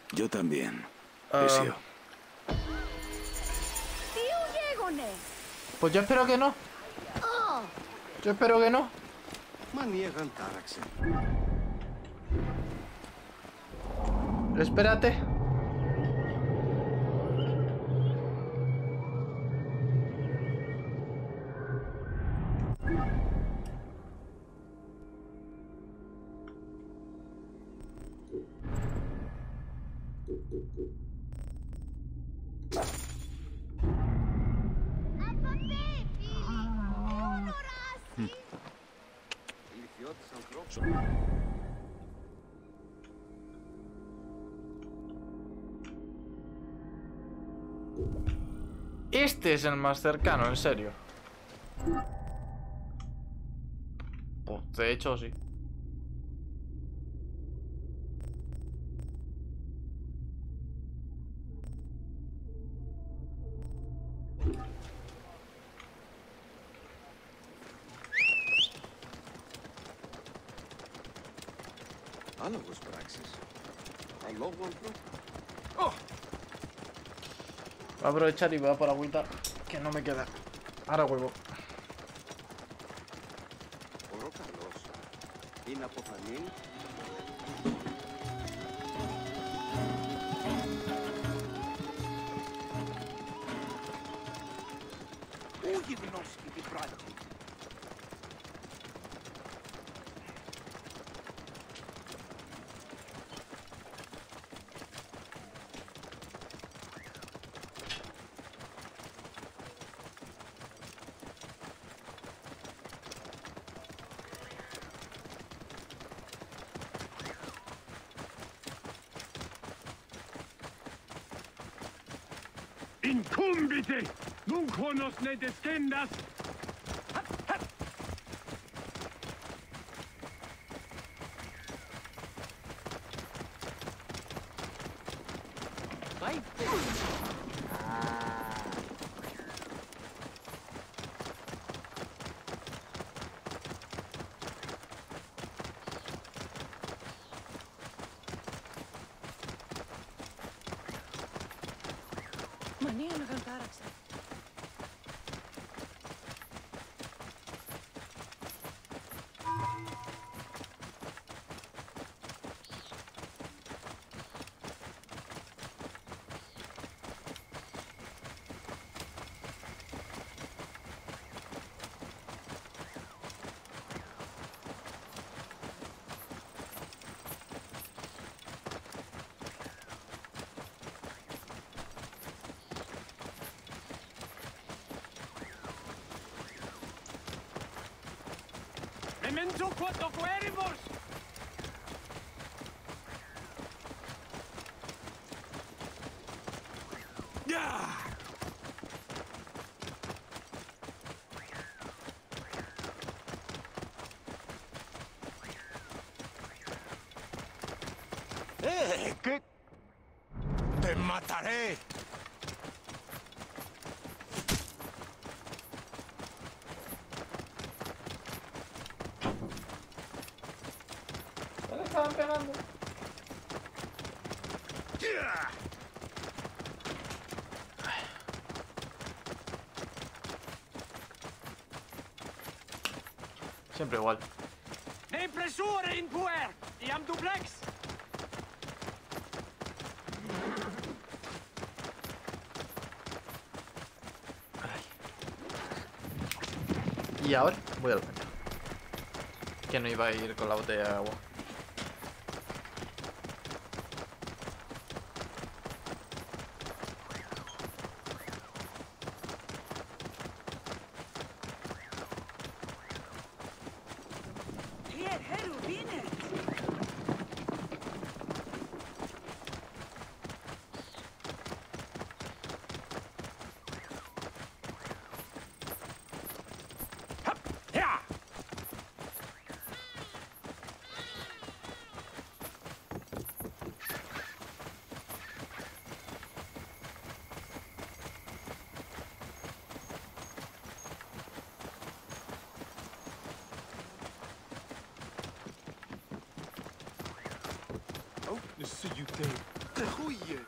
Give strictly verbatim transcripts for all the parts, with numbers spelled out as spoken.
Yo también. Ah. Ezio. Pues yo espero que no. Yo espero que no. Maniegan Taraxen. Espérate. Este es el más cercano, en serio. Pues de hecho sí. Álogos praxis. Aló, Voy a aprovechar y voy a por agüita, que no me queda. Ahora huevo. Oro Carlos. Inapofanin. Ujivinovski Vibrati. Incumbite! Nunc honos ne descendas! Maniegan Taraxen. Memento quod doqueribus! Ya! ¡Eh! ¿Qué? ¡Te mataré! Ya le estaban pegando. Siempre igual. Ne pressure in puer! Iam duplex! Y ahora voy al baño. Que no iba a ir con la botella de agua. Hier, Heru, Wiener. Ja! Oh, this is you think. Goeie.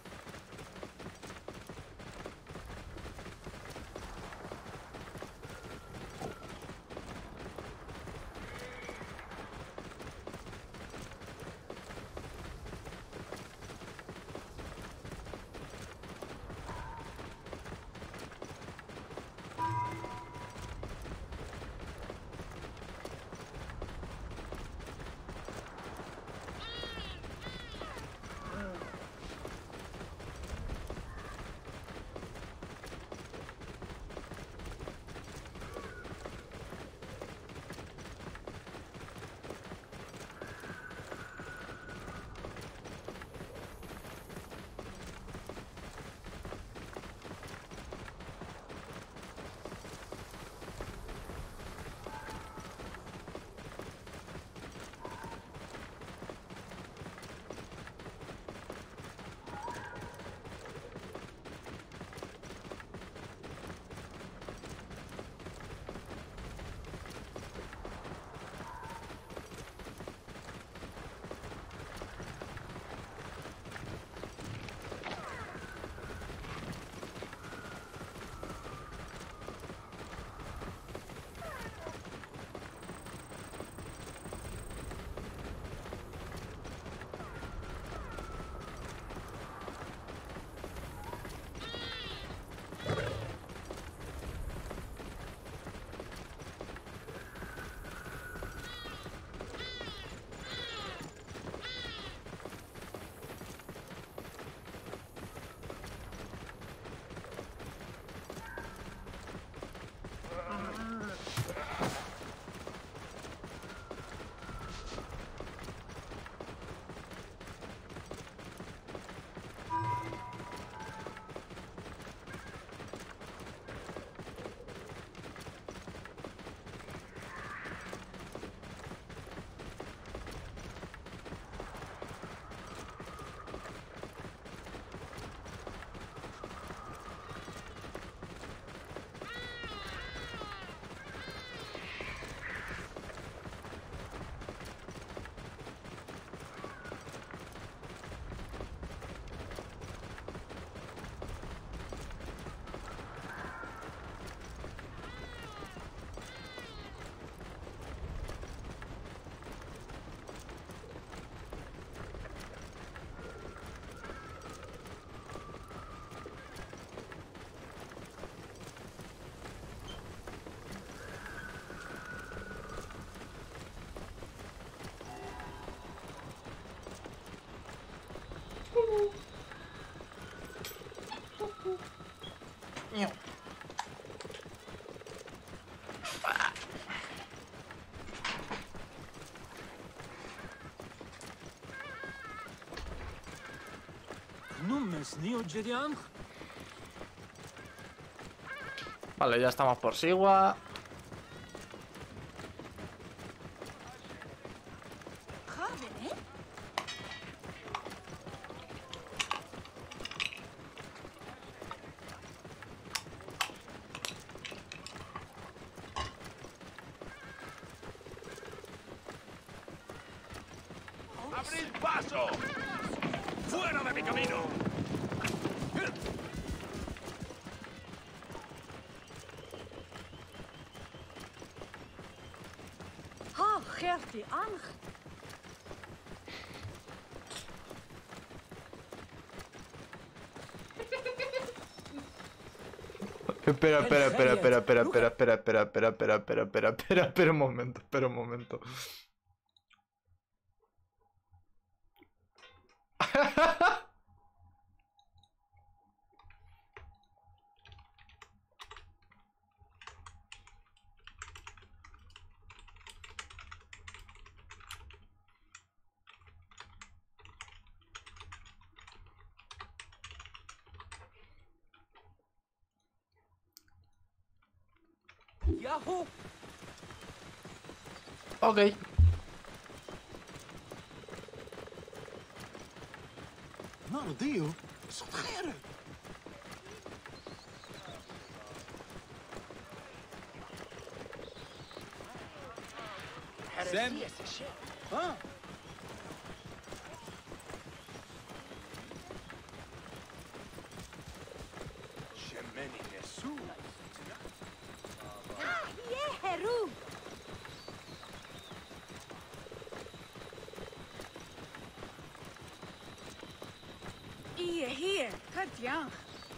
Vale, ya estamos por Sigua. ¡Abrid paso! ¡Fuera de mi camino! Ha, Gertie, Ang. Espera, espera, espera, espera, espera, espera, espera, espera, espera, espera, espera, espera, espera, espera un momento, espera un momento. Yahoo! Ok. Nou, Dio, zat Gerrit. Sam? Ah, Ah, yeah, Heru. Hier, hier, Katja.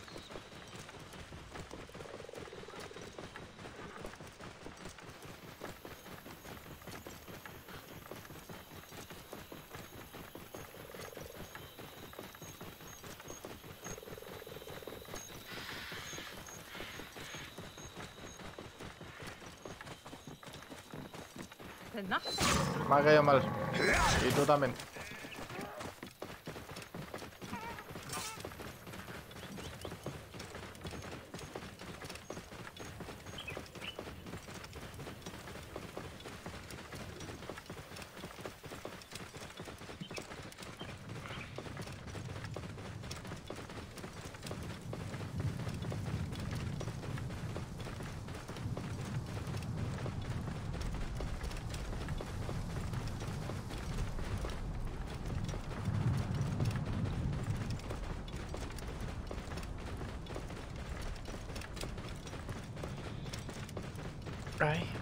Me ha caído mal. Y tú también. Ay.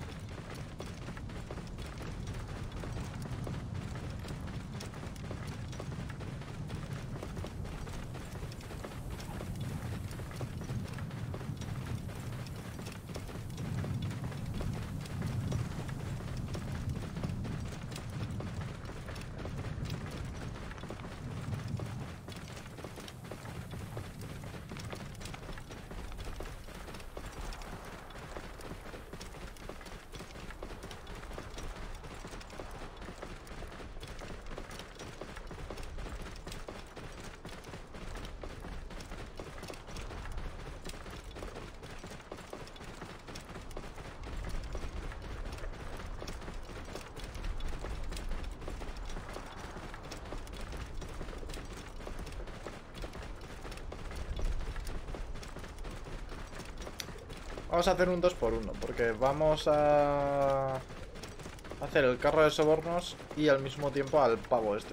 Vamos a hacer un dos por uno, porque vamos a hacer el carro de sobornos y al mismo tiempo al pavo este.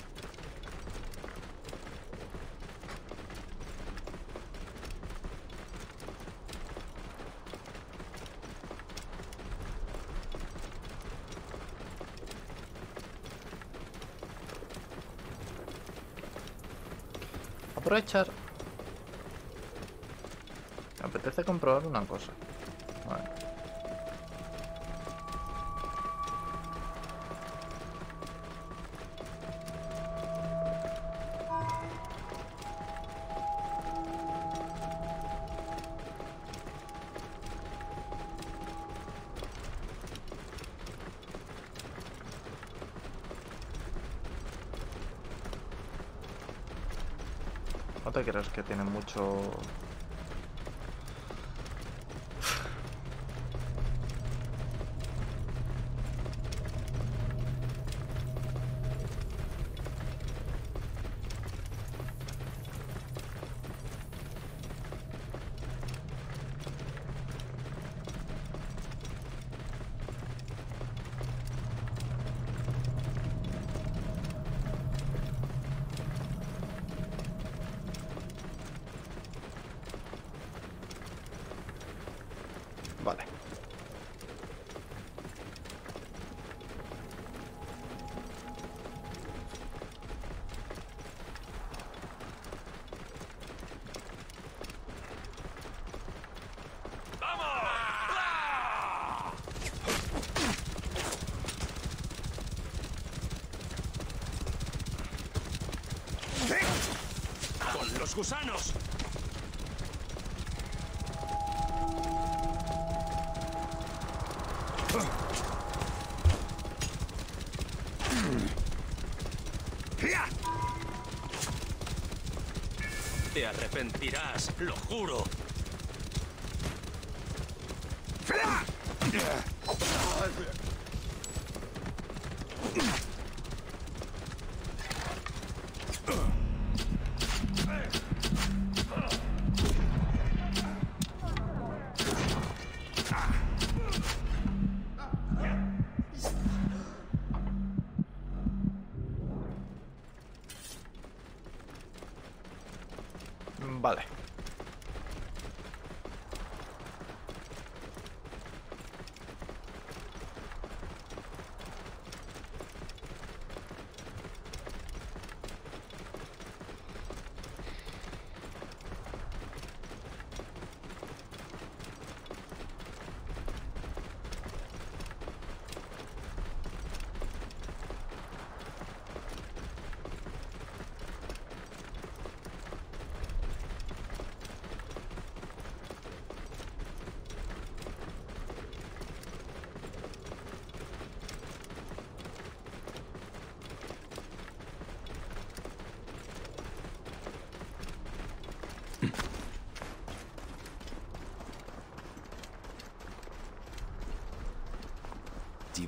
Aprovechar. Me apetece comprobar una cosa. Vale. ¿No te crees que tiene mucho...? Vale. ¡Con los gusanos! Te arrepentirás, lo juro. Vale.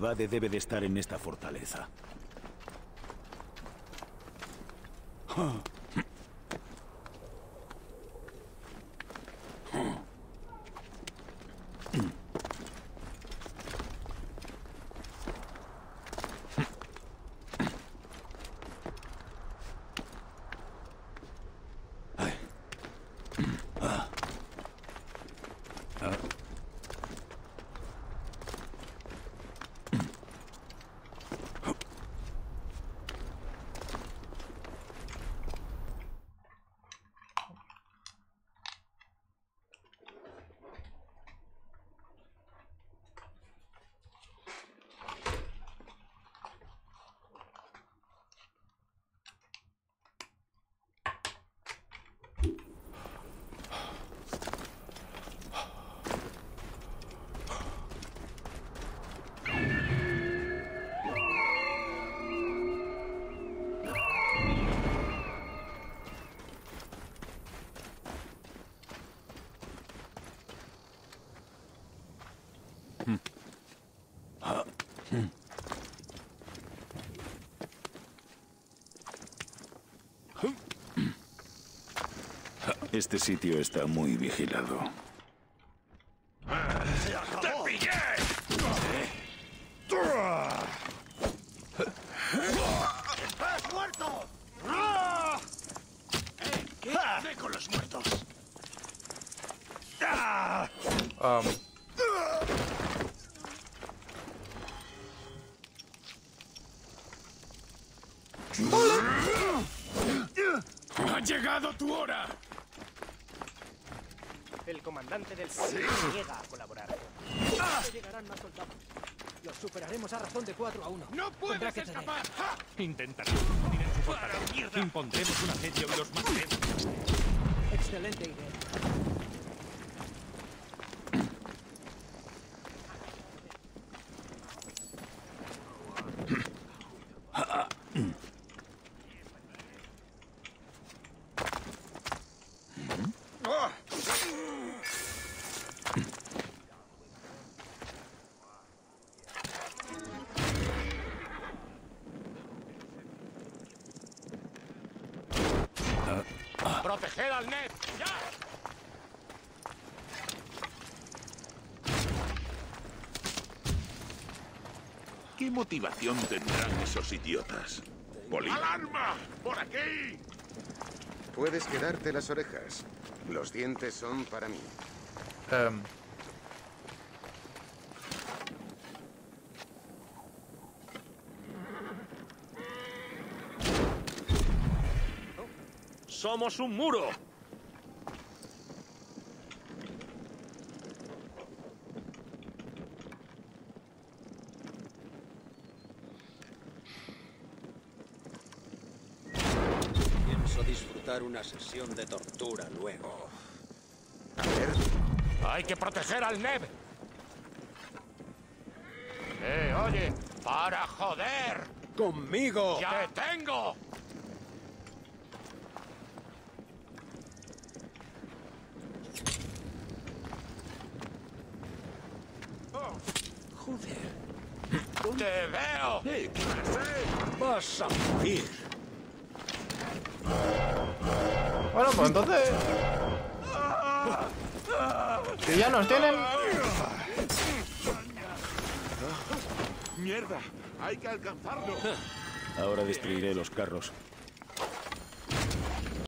Vade debe de estar en esta fortaleza. Este sitio está muy vigilado. ¡Te pillé! ¡Estás muerto! ¡Eh! ¿Qué? ¡Ve con los muertos! Um, ¡Ha llegado tu hora! El comandante del pueblo se niega a colaborar. No llegarán más soldados. Los superaremos a razón de cuatro a uno. ¡No Tendrá puedes que ceder. escapar! Intentaremos morir en su fortaleza. Impondremos un asedio y los mataremos. Excelente idea. ¡Proteger al Ned! ¡Ya! ¿Qué motivación tendrán esos idiotas? ¡Alarma! ¡Por aquí! Puedes quedarte las orejas. Los dientes son para mí. um, ¡Somos un muro! Pienso disfrutar una sesión de tortura luego. A ver, ¡Hay que proteger al Ned! ¡Eh, oye! ¡Para joder! ¡Conmigo! ¡Ya te tengo! ¡Joder! ¡Te veo! ¡Vas a morir! bueno, pues entonces... Si ya nos tienen... ¡Mierda! ¡Hay que alcanzarlo! Ahora destruiré los carros.